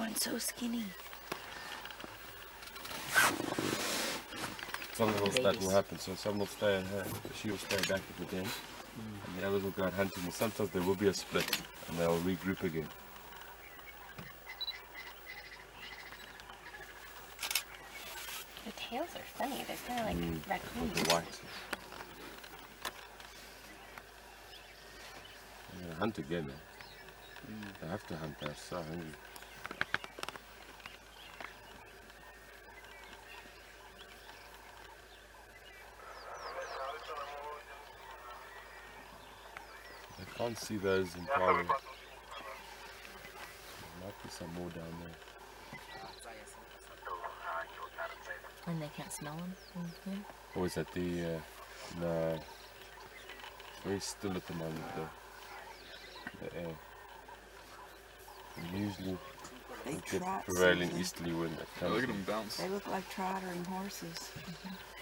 growing so skinny. Something else that will happen. So some will stay in her, she will stay back at the den, and the others will go out hunting. And sometimes there will be a split, and they'll regroup again. The tails are funny. They're kind of like raccoons. With the white. They're gonna hunt again. They have to hunt. They're so hungry. I can't see those in power. There might be some more down there. And they can't smell them? Or is that the, no, it's very still at the moment, the air. And usually They we get trot prevailing something. easterly wind that comes. Look at them bounce. They look like trottering horses.